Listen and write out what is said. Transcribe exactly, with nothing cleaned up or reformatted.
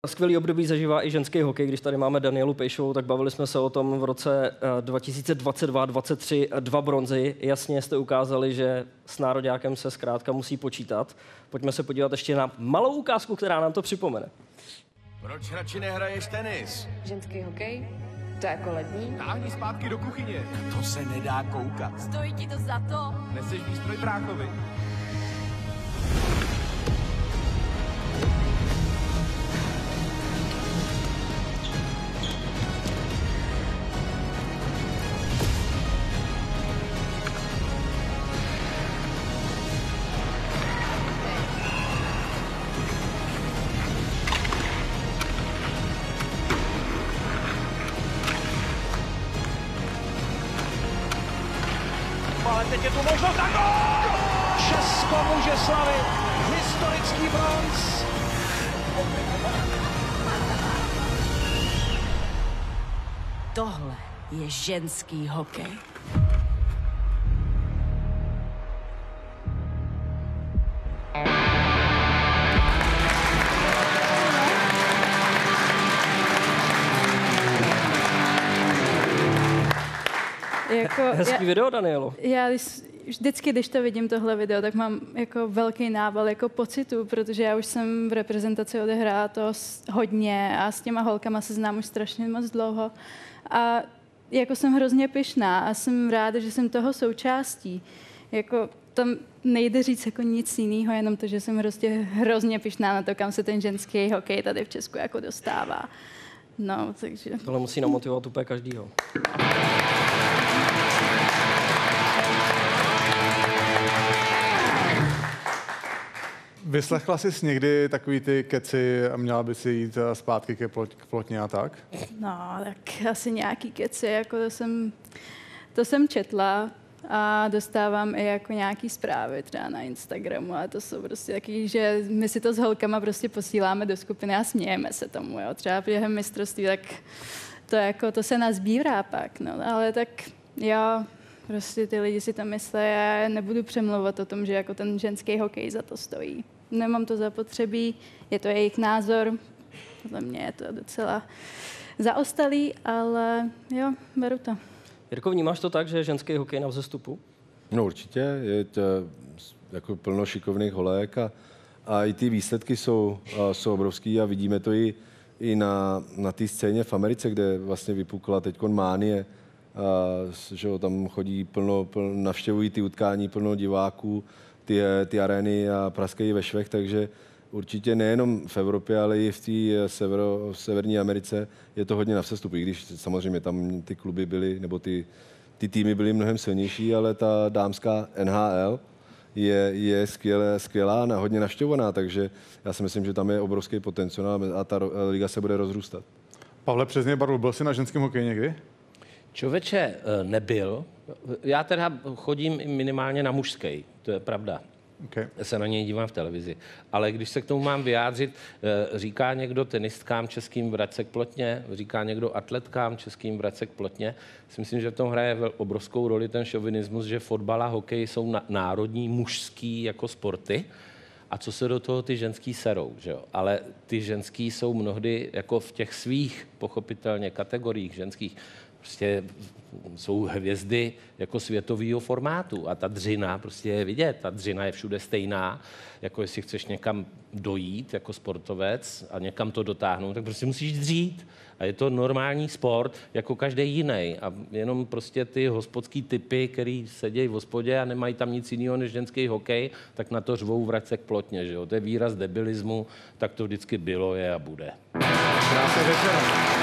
Skvělý období zažívá i ženský hokej. Když tady máme Danielu Pejšovou, tak bavili jsme se o tom v roce dva tisíce dvacet dva dvacet tři, dva bronzy. Jasně jste ukázali, že s nároďákem se zkrátka musí počítat. Pojďme se podívat ještě na malou ukázku, která nám to připomene. Proč radši nehraješ tenis? Ženský hokej? To je jako lední. Táhni zpátky do kuchyně. To se nedá koukat. Stojí ti to za to? Neseš výstroj bráchovi. Ale teď je tu možnost na gól! Česko může slavit historický bronz. Tohle je ženský hokej. Jako, Hezký já, video, Danielo. Já vždycky, když to vidím, tohle video, tak mám jako velký nával jako pocitu, protože já už jsem v reprezentaci odehrála to hodně a s těma holkama se znám už strašně moc dlouho. A jako jsem hrozně pyšná a jsem ráda, že jsem toho součástí. Jako tam nejde říct jako nic jiného, jenom to, že jsem prostě hrozně pyšná na to, kam se ten ženský hokej tady v Česku jako dostává. No, takže... Tohle musí namotivovat úplně každýho. Vyslechla jsi někdy takový ty keci a měla by si jít zpátky ke plot, k plotně a tak? No, tak asi nějaký keci, jako to jsem, to jsem četla a dostávám i jako nějaký zprávy třeba na Instagramu a to jsou prostě taky, že my si to s holkama prostě posíláme do skupiny a smějeme se tomu, jo. Třeba během mistrovství, tak to jako, to se nazbírá pak, no, ale tak jo, prostě ty lidi si to myslí a já nebudu přemlouvat o tom, že jako ten ženský hokej za to stojí. Nemám to zapotřebí, je to jejich názor, podle mě je to docela zaostalý, ale jo, beru to. Jirko, vnímáš to tak, že je ženský hokej na vzestupu? No určitě, je to jako plno šikovných holek a, a i ty výsledky jsou, jsou obrovský a vidíme to i, i na, na té scéně v Americe, kde vlastně vypukla teďkon mánie, a, že tam chodí plno, plno, navštěvují ty utkání plno diváků, ty, ty arény a praskají ve švech, takže určitě nejenom v Evropě, ale i v té severo, v Severní Americe je to hodně na vzestupu, i když samozřejmě tam ty kluby byly, nebo ty, ty týmy byly mnohem silnější, ale ta dámská N H L je, je skvělé, skvělá a hodně navštěvovaná, takže já si myslím, že tam je obrovský potenciál a ta liga se bude rozrůstat. Pavle, přesně Barlu, byl jsi na ženském hokeji někdy? Člověče, nebyl. Já teda chodím minimálně na mužský, to je pravda. Okay. Já se na něj dívám v televizi. Ale když se k tomu mám vyjádřit, říká někdo tenistkám českým vrať se k plotně, říká někdo atletkám českým vrať se k plotně. Si myslím, že v tom hraje obrovskou roli ten šovinismus, že fotbal a hokej jsou národní mužský jako sporty. A co se do toho ty ženský serou, že jo? Ale ty ženský jsou mnohdy jako v těch svých, pochopitelně, kategoriích ženských, prostě jsou hvězdy jako světového formátu a ta dřina prostě je vidět, ta dřina je všude stejná, jako jestli chceš někam dojít jako sportovec a někam to dotáhnout, tak prostě musíš dřít a je to normální sport jako každý jiný a jenom prostě ty hospodský typy, který sedějí v hospodě a nemají tam nic jiného než ženský hokej, tak na to řvou vrať se k plotně, že jo, to je výraz debilismu, tak to vždycky bylo, je a bude. Krásný večer.